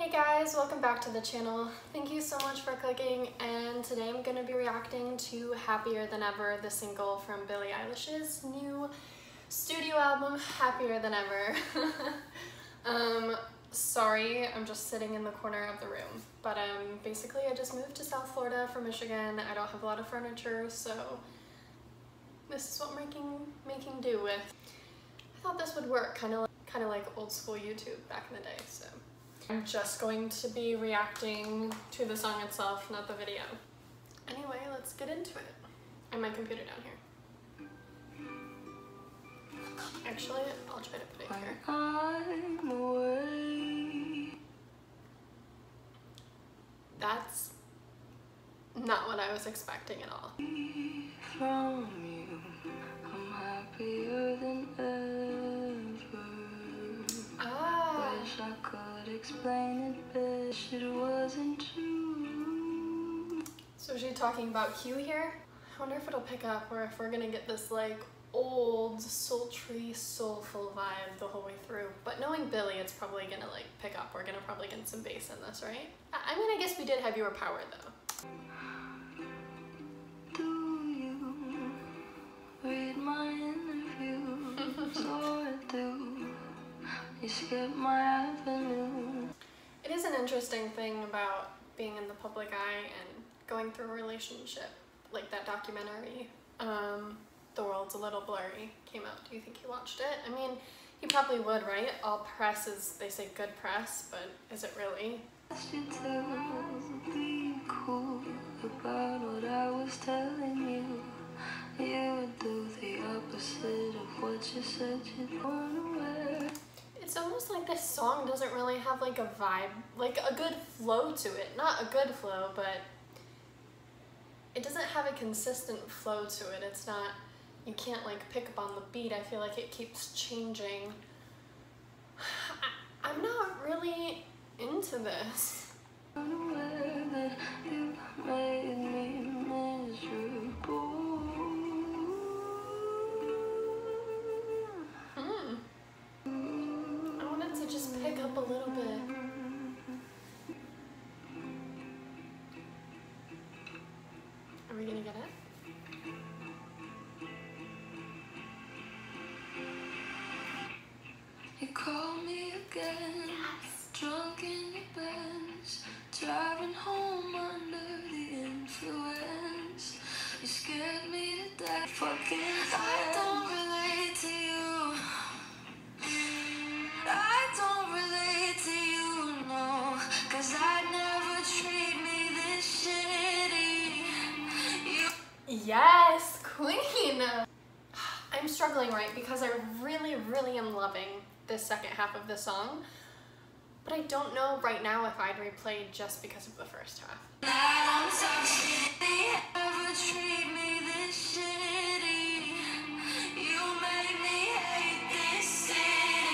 Hey guys, welcome back to the channel. Thank you so much for clicking, and today I'm going to be reacting to Happier Than Ever, the single from Billie Eilish's new studio album, Happier Than Ever. Sorry, I'm just sitting in the corner of the room, but basically I just moved to South Florida from Michigan. I don't have a lot of furniture, so this is what I'm making do with. I thought this would work, kind of like old school YouTube back in the day, so. I'm just going to be reacting to the song itself, not the video. Anyway, let's get into it. And my computer down here. Actually, I'll try to put it here. I'm away. That's not what I was expecting at all. From you, I'm happier than ever. Wish I could explain it best, it wasn't true. So is she talking about Q here? I wonder if it'll pick up, or if we're gonna get this like old, sultry, soulful vibe the whole way through. But knowing Billie, it's probably gonna like pick up. We're gonna probably get some bass in this, right? I mean, I guess we did have Your Power though. Do you read my interview? So I do. You skip my avenue. It is an interesting thing about being in the public eye and going through a relationship, like that documentary, The World's a Little Blurry, came out. Do you think he watched it? I mean, he probably would, right? All press is, they say good press, but is it really? You to be cool about what I was telling you. You would do the opposite of what you said you'd want to wear. It's almost like this song doesn't really have like a vibe, like a good flow to it. Not a good flow, but it doesn't have a consistent flow to it. It's not, you can't like pick up on the beat. I feel like it keeps changing. I'm not really into this. That you made me miserable. Just pick up a little bit. Are we gonna get it? You call me again, yes. Drunk in your Benz, driving home under the influence. You scared me to death, fucking I don't relate to you. I don't relate to you, no, 'cause I'd never treat me this shitty. Yes, queen! I'm struggling, right, because I really am loving this second half of the song, but I don't know right now if I'd replay just because of the first half. I don't talk shitty, ever treat me this shitty. You make me hate this city.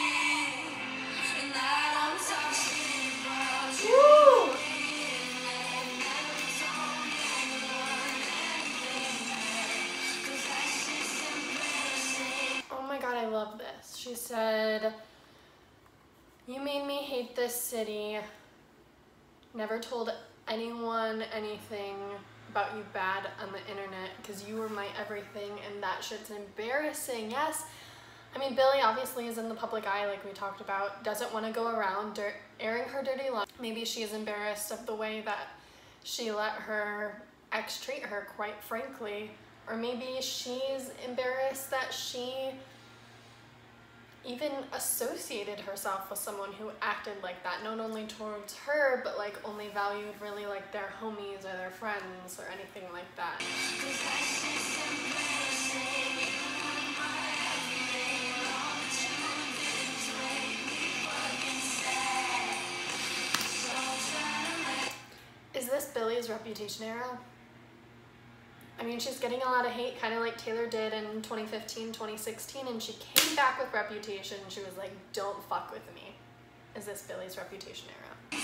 Oh my god, I love this. She said, you made me hate this city. Never told anyone anything about you bad on the internet because you were my everything, and that shit's embarrassing. Yes. I mean, Billie obviously is in the public eye, like we talked about, doesn't want to go around airing her dirty laundry. Maybe she is embarrassed of the way that she let her ex treat her, quite frankly. Or maybe she's embarrassed that she even associated herself with someone who acted like that, not only towards her, but like only valued really like their homies or their friends or anything like that. Is this Billie's Reputation era? I mean, she's getting a lot of hate, kind of like Taylor did in 2015, 2016, and she came back with Reputation. She was like, don't fuck with me. Is this Billie's Reputation era?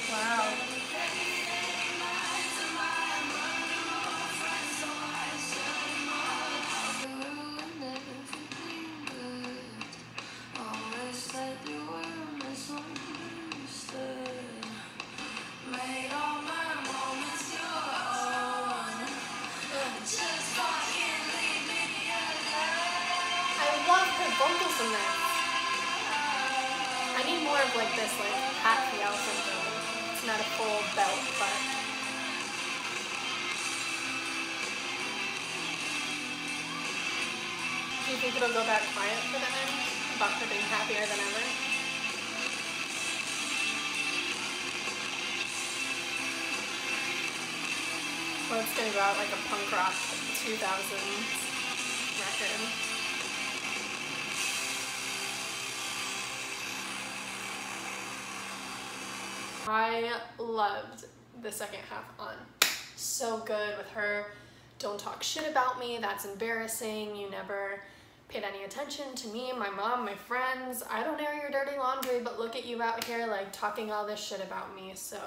Wow. I love her vocals in this. I need more of like this like happy syndrome. It's not a full belt, but do you think it'll go back quiet for the end? About her being happier than ever? Or it's gonna go out like a punk rock 2000s record. I loved the second half on. So good with her. Don't talk shit about me, that's embarrassing. You never paid any attention to me, my mom, my friends. I don't air your dirty laundry, but look at you out here like talking all this shit about me. So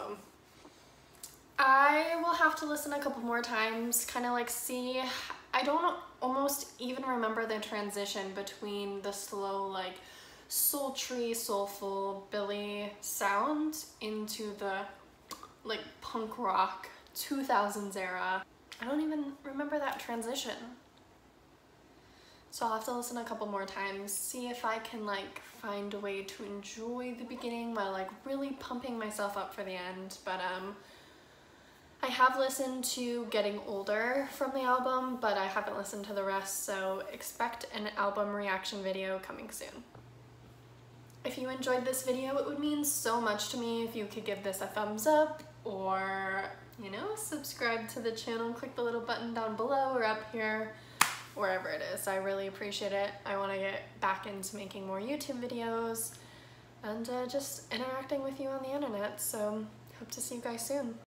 I will have to listen a couple more times, kind of like see. I don't almost even remember the transition between the slow like sultry, soulful Billie sound into the like punk rock 2000s era. I don't even remember that transition. So I'll have to listen a couple more times, see if I can like find a way to enjoy the beginning while like really pumping myself up for the end. But I have listened to Getting Older from the album, but I haven't listened to the rest, so expect an album reaction video coming soon. If you enjoyed this video, it would mean so much to me if you could give this a thumbs up or, you know, subscribe to the channel. Click the little button down below or up here, wherever it is. I really appreciate it. I want to get back into making more YouTube videos and just interacting with you on the internet, so hope to see you guys soon.